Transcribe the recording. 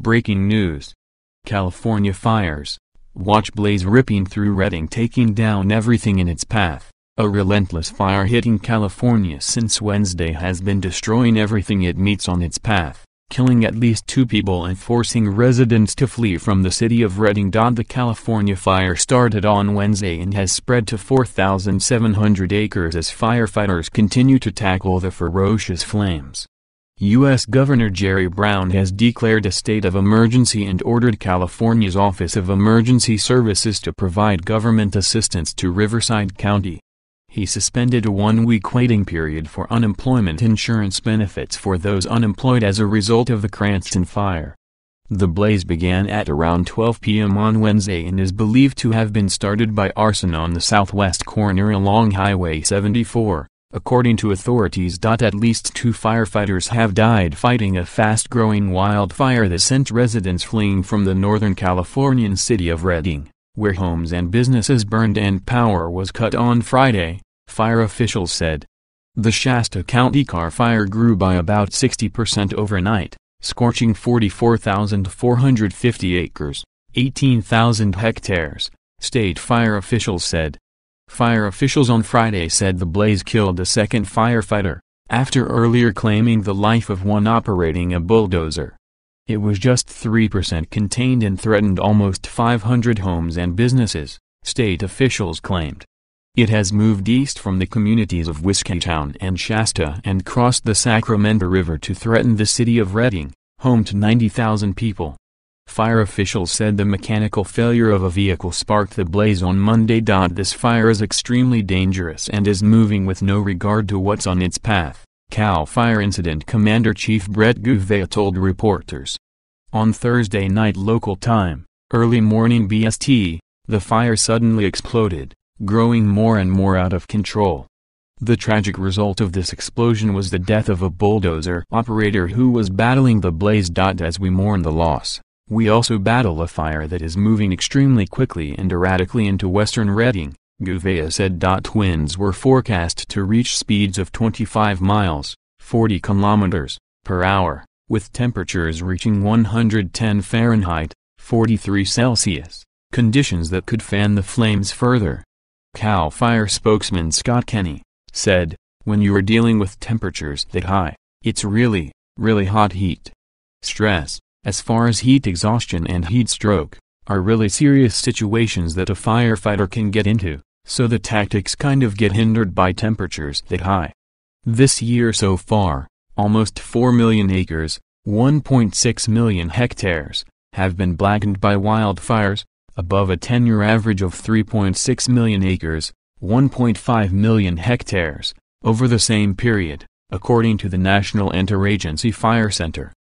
Breaking news. California fires. Watch blaze ripping through Redding, taking down everything in its path. A relentless fire hitting California since Wednesday has been destroying everything it meets on its path, killing at least 2 people and forcing residents to flee from the city of Redding. The California fire started on Wednesday and has spread to 4,700 acres as firefighters continue to tackle the ferocious flames. U.S. Governor Jerry Brown has declared a state of emergency and ordered California's Office of Emergency Services to provide government assistance to Riverside County. He suspended a 1-week waiting period for unemployment insurance benefits for those unemployed as a result of the Cranston fire. The blaze began at around 12 p.m. on Wednesday and is believed to have been started by arson on the southwest corner along Highway 74. According to authorities, at least 2 firefighters have died fighting a fast-growing wildfire that sent residents fleeing from the northern Californian city of Redding, where homes and businesses burned and power was cut on Friday, fire officials said. The Shasta County Carr fire grew by about 60% overnight, scorching 44,450 acres, 18,000 hectares, state fire officials said. Fire officials on Friday said the blaze killed a second firefighter, after earlier claiming the life of one operating a bulldozer. It was just 3% contained and threatened almost 500 homes and businesses, state officials claimed. It has moved east from the communities of Whiskeytown and Shasta and crossed the Sacramento River to threaten the city of Redding, home to 90,000 people. Fire officials said the mechanical failure of a vehicle sparked the blaze on Monday. This fire is extremely dangerous and is moving with no regard to what's on its path, CAL FIRE Incident Commander Chief Brett Gouveia told reporters. On Thursday night local time, early morning BST, the fire suddenly exploded, growing more and more out of control. The tragic result of this explosion was the death of a bulldozer operator who was battling the blaze. As we mourn the loss, we also battle a fire that is moving extremely quickly and erratically into western Redding, Gouveia said. Winds were forecast to reach speeds of 25 miles, 40 kilometers, per hour, with temperatures reaching 110 Fahrenheit, 43 Celsius, conditions that could fan the flames further. CAL FIRE spokesman Scott Kenny said, "When you are dealing with temperatures that high, it's really, really hot heat. Stress, as far as heat exhaustion and heat stroke, are really serious situations that a firefighter can get into, so the tactics kind of get hindered by temperatures that high. This year so far, almost 4 million acres, 1.6 million hectares, have been blackened by wildfires, above a 10-year average of 3.6 million acres, 1.5 million hectares, over the same period, according to the National Interagency Fire Center.